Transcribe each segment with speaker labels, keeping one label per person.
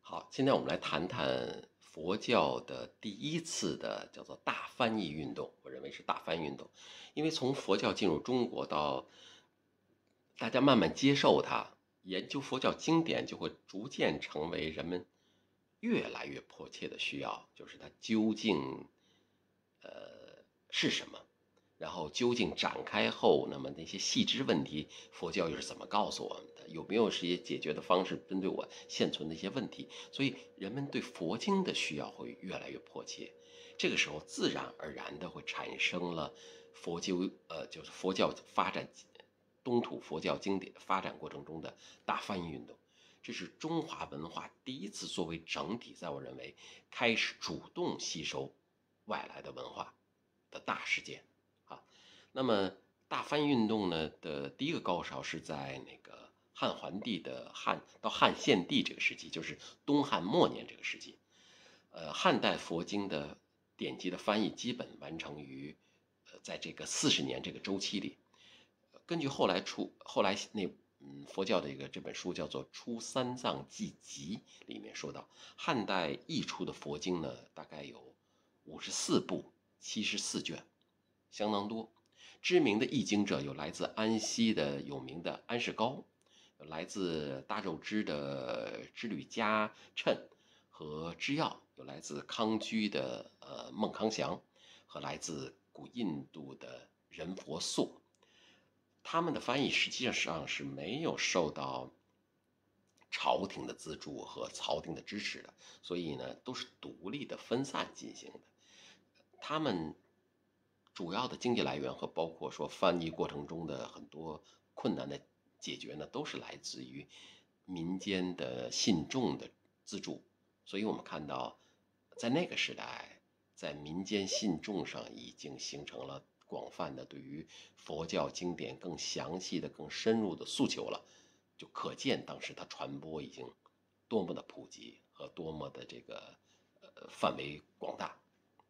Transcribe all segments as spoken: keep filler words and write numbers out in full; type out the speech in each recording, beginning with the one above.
Speaker 1: 好，现在我们来谈谈佛教的第一次的叫做大翻译运动，我认为是大翻译运动，因为从佛教进入中国到大家慢慢接受它，研究佛教经典就会逐渐成为人们越来越迫切的需要，就是它究竟呃是什么，然后究竟展开后，那么那些细枝问题，佛教又是怎么告诉我们的？有没有是一些解决的方式，针对我现存的一些问题？所以人们对佛经的需要会越来越迫切。这个时候，自然而然的会产生了佛教，呃，就是佛教发展东土佛教经典发展过程中的大翻译运动。这是中华文化第一次作为整体，在我认为开始主动吸收外来的文化的大事件啊。那么大翻译运动呢的第一个高潮是在那个汉桓帝的汉到汉献帝这个时期，就是东汉末年这个时期。呃，汉代佛经的典籍的翻译基本完成于，呃，在这个四十年这个周期里。根据后来出后来那嗯佛教的一个这本书叫做《出三藏记集》，里面说到，汉代译出的佛经呢，大概有五十四部，七十四卷，相当多。知名的译经者有来自安西的有名的安世高，有来自大肉支的支履迦谶和支要，有来自康居的呃孟康祥，和来自古印度的仁佛素。他们的翻译实际上是没有受到朝廷的资助和朝廷的支持的，所以呢都是独立的分散进行的。他们主要的经济来源和包括说翻译过程中的很多困难的解决呢，都是来自于民间的信众的资助。所以我们看到，在那个时代，在民间信众上已经形成了广泛的对于佛教经典更详细的、更深入的诉求了，就可见当时它传播已经多么的普及和多么的这个呃范围广大。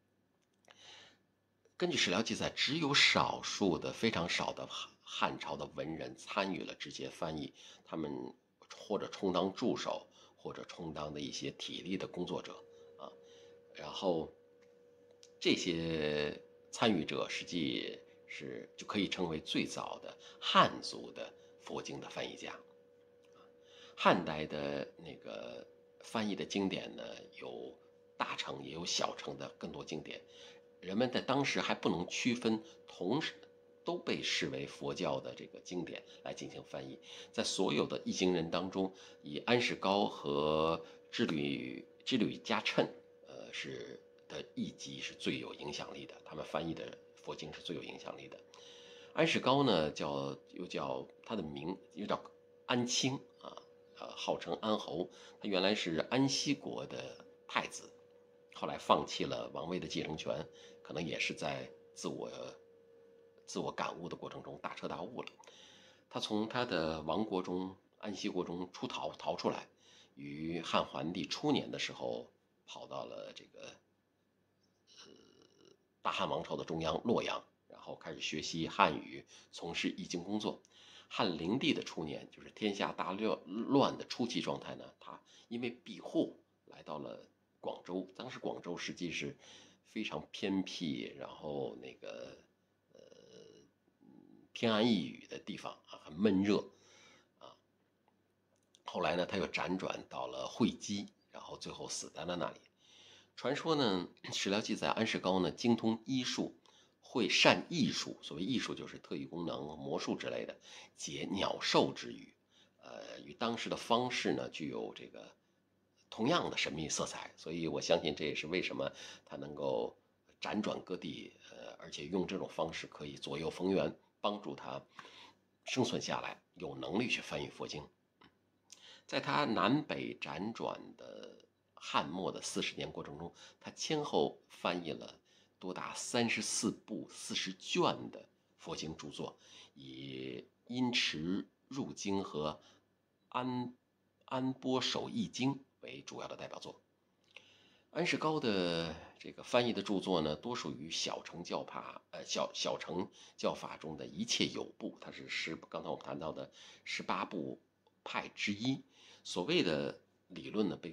Speaker 1: 根据史料记载，只有少数的非常少的汉朝的文人参与了直接翻译，他们或者充当助手，或者充当的一些体力的工作者啊。然后这些参与者实际是就可以称为最早的汉族的佛经的翻译家。汉代的那个翻译的经典呢，有大乘也有小乘的更多经典。人们在当时还不能区分，同时都被视为佛教的这个经典来进行翻译。在所有的译经人当中，以安世高和支履支履迦谶，呃，是的译籍是最有影响力的，他们翻译的佛经是最有影响力的。安世高呢，叫又叫他的名又叫安清啊，呃，号称安侯。他原来是安西国的太子，后来放弃了王位的继承权，可能也是在自我自我感悟的过程中大彻大悟了。他从他的王国中安西国中出逃逃出来，于汉桓帝初年的时候跑到了这个呃大汉王朝的中央洛阳，然后开始学习汉语，从事译经工作。汉灵帝的初年，就是天下大乱的初期状态呢，他因为庇护来到了广州。当时广州实际是非常偏僻，然后那个呃偏安一隅的地方啊，很闷热啊。后来呢，他又辗转到了会稽，然后最后死在了那里。传说呢，史料记载安世高呢精通医术，会善艺术。所谓艺术就是特异功能、魔术之类的，解鸟兽之语。呃，与当时的方式呢具有这个同样的神秘色彩。所以我相信这也是为什么他能够辗转各地，呃，而且用这种方式可以左右逢源，帮助他生存下来，有能力去翻译佛经。在他南北辗转的汉末的四十年过程中，他先后翻译了多达三十四部四十卷的佛经著作，以《因持入经》和安安波守译经为主要的代表作。安世高的这个翻译的著作呢，多属于小乘教法，呃，小小乘教法中的一切有部，它是十，刚才我们谈到的十八部派之一。所谓的理论呢，被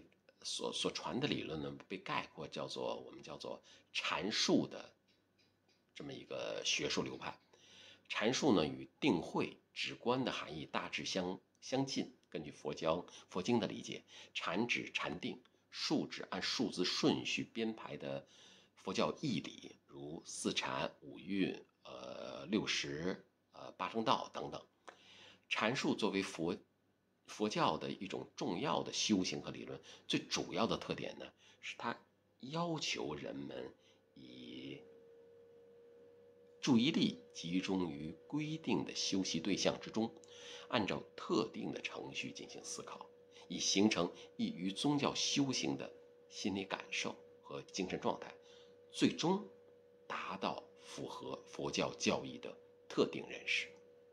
Speaker 1: 所所传的理论呢，被概括叫做我们叫做禅术的这么一个学术流派。禅术呢与定慧直观的含义大致相相近。根据佛教佛经的理解，禅指禅定，术指按数字顺序编排的佛教义理，如四禅、五蕴、呃六识、呃八正道等等。禅术作为佛佛教的一种重要的修行和理论，最主要的特点呢，是它要求人们以注意力集中于规定的修习对象之中，按照特定的程序进行思考，以形成易于宗教修行的心理感受和精神状态，最终达到符合佛教教义的特定认识。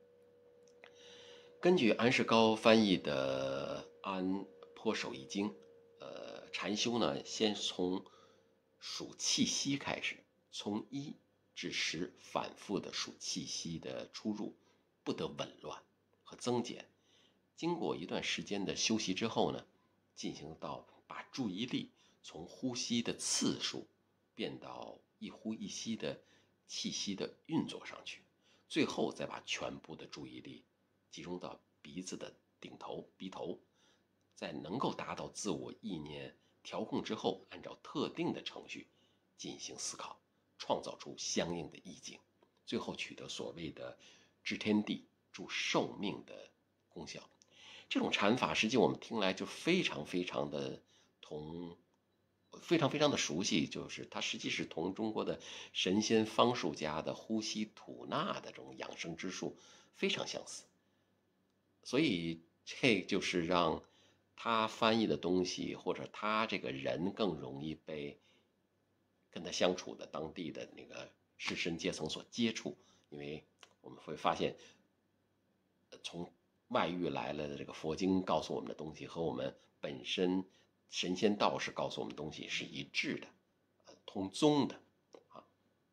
Speaker 1: 根据安世高翻译的《安颇守义经》，呃，禅修呢，先从数气息开始，从一至十反复的数气息的出入，不得紊乱和增减。经过一段时间的修习之后呢，进行到把注意力从呼吸的次数变到一呼一吸的气息的运作上去，最后再把全部的注意力集中到鼻子的顶头鼻头，在能够达到自我意念调控之后，按照特定的程序进行思考，创造出相应的意境，最后取得所谓的知天地助寿命的功效。这种禅法实际我们听来就非常非常的同非常非常的熟悉，就是它实际是同中国的神仙方术家的呼吸吐纳的这种养生之术非常相似。所以这就是让他翻译的东西或者他这个人更容易被跟他相处的当地的那个士绅阶层所接触，因为我们会发现从外域来了的这个佛经告诉我们的东西和我们本身神仙道士告诉我们的东西是一致的，呃，同宗的啊。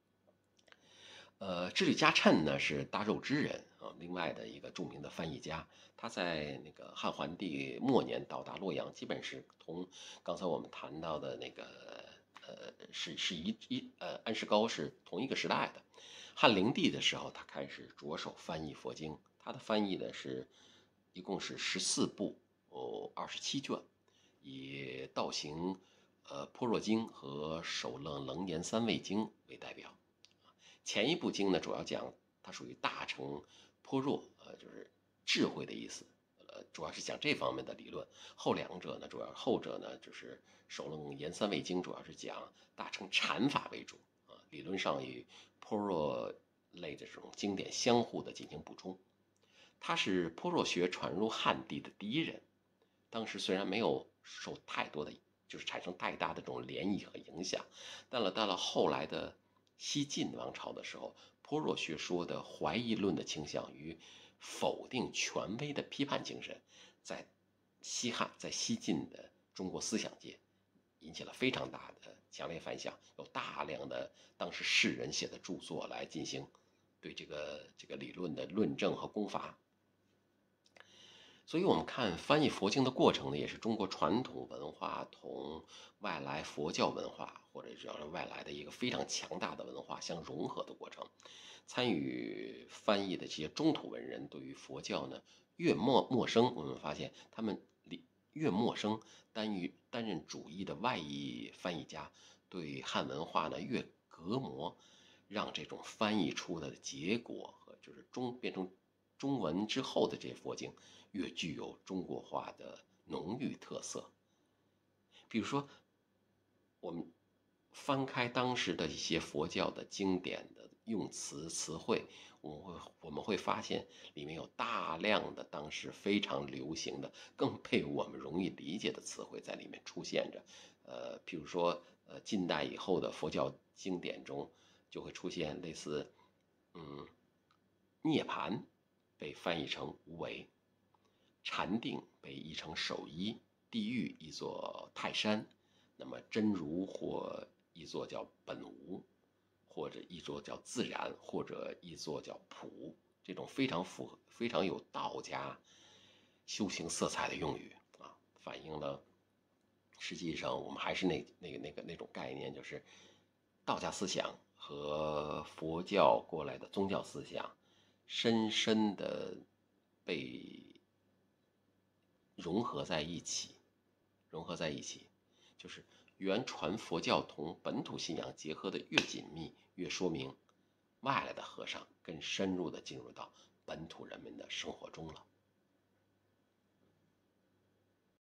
Speaker 1: 呃，智里迦谶呢是大肉之人啊，另外的一个著名的翻译家，他在那个汉桓帝末年到达洛阳，基本是同刚才我们谈到的那个呃是是一一呃安世高是同一个时代的。汉灵帝的时候，他开始着手翻译佛经，他的翻译呢是一共是十四部哦，二十七卷，以《道行》、呃《般若经》和《首楞楞严三昧经》为代表。前一部经呢，主要讲它属于大乘般若，呃，就是智慧的意思，呃，主要是讲这方面的理论。后两者呢，主要后者呢就是首楞严三昧经，主要是讲大乘禅法为主啊，理论上与般若类的这种经典相互的进行补充。他是般若学传入汉地的第一人，当时虽然没有受太多的，就是产生太大的这种涟漪和影响，但了到了后来的西晋王朝的时候，般若学说的怀疑论的倾向与否定权威的批判精神，在西汉在西晋的中国思想界引起了非常大的强烈反响，有大量的当时士人写的著作来进行对这个这个理论的论证和攻伐。所以我们看翻译佛经的过程呢，也是中国传统文化同外来佛教文化或者叫外来的一个非常强大的文化相融合的过程。参与翻译的这些中土文人对于佛教呢越陌陌生，我们发现他们越陌生，担于担任主义的外译翻译家对汉文化呢越隔膜，让这种翻译出的结果和就是中变成中文之后的这些佛经越具有中国化的浓郁特色。比如说，我们翻开当时的一些佛教的经典的用词词汇，我们会我们会发现里面有大量的当时非常流行的、更被我们容易理解的词汇在里面出现着。呃，譬如说，呃，近代以后的佛教经典中就会出现类似，嗯，涅槃被翻译成无为，禅定被译成守一，地狱译作泰山，那么真如或译作叫本无，或者译作叫自然，或者译作叫普，这种非常符合、非常有道家修行色彩的用语啊，反映了实际上我们还是那那个那个那种概念，就是道家思想和佛教过来的宗教思想，深深的被融合在一起，融合在一起，就是原传佛教同本土信仰结合的越紧密，越说明外来的和尚更深入的进入到本土人民的生活中了。